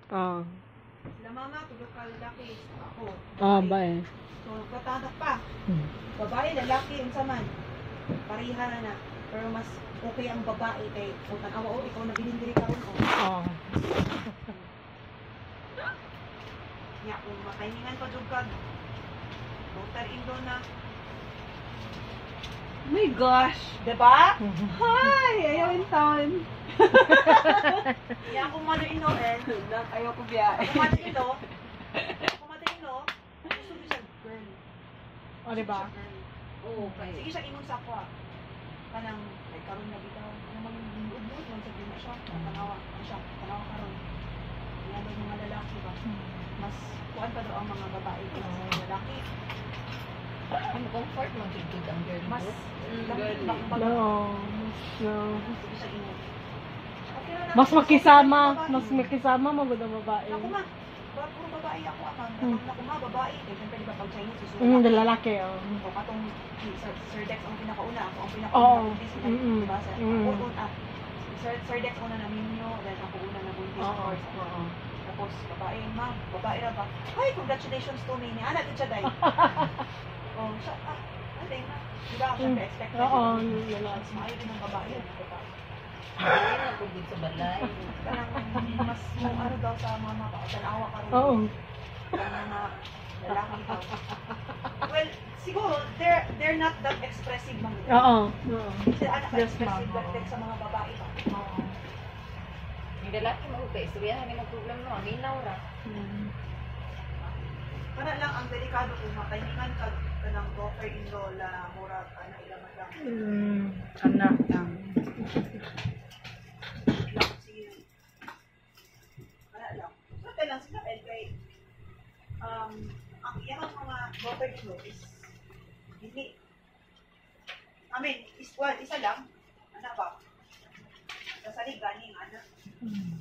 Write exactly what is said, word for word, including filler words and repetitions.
Oo. Sila mama, tulog ka lalaki. Ako. Oo, ba eh. So, katanak pa. Hmm. Babae, lalaki, unsa man. Pariha na na. Pero mas okay ang babae kay kung tanawa o ikaw na bilindiri ka ron o. Oo. Nya, kung makahingan pa jud kag. Daughter-in-law na. Oh my gosh! Diba? Hi! Ayaw in town. Yan kung mother-in-law eh. Ayaw ko biya. Kung mother-in-law, kung mother-in-law, gusto ko siya girl. O, diba? Oo, okay. Sige siya ingon sa ako ah. Kanang, ay karon na bitaw. Ano mang lingod mo? Kung sabihin na siya, tanawa. Ano siya? Tanawa karon. Yan ang mga lalaki ba? Mas, kuhan pa daw ang mga babae kaysa sa lalaki. Ang comfort mo gigid ang girl Mas, girl. No. No. Sige siya ingon. Okay na na. Mas makisama. Mas makisama magod ang babae. Ako ma, ba- puro babae ako akang. Hmm. Ako ma, babae. Kaya siyempre diba pag Chinese, susunod Mm, ako. lalaki, oh. O katong si Sir, Sir Dex ang pinakauna, ako ang Oo. pinakauna buntis, Mm-mm. diba? Sa, Mm. ako una, Sir, Sir Dex una na minyo, then ako una na buntis, of Oo. course. Oo. Tapos, babae, ma, babae na ba? Ay, congratulations to me, ni Ana, din siya, day. Oh, siya, ah, aday na. Diba, syempre, expected. Oo, Mas lalaki. maayo din ang babae, ang babae. Ay, nagugid sa balay. Parang, mas, mo, ano daw sa mama ka, tanawa ka rin. Oo. Ang mga lalaki daw. Well, siguro, they're they're not that expressive mga nila. Oo. Oo. Sila anak Yes, expressive ma'am. like sa mga babae ba? Oo. Yung lalaki mo kay istoryahan ni problem no, aminaw ra. Mm. Kana lang ang delikado kung makahingan ka kanang daughter-in-law la mura kana ilaman lang. Mm. Anak lang. Lang sige. Kana lang. So lang sila eh, kay um ang iyang mga daughter-in-law is hindi I mean, is, well, isa lang, anak ba? Kasali ganing anak. Mm.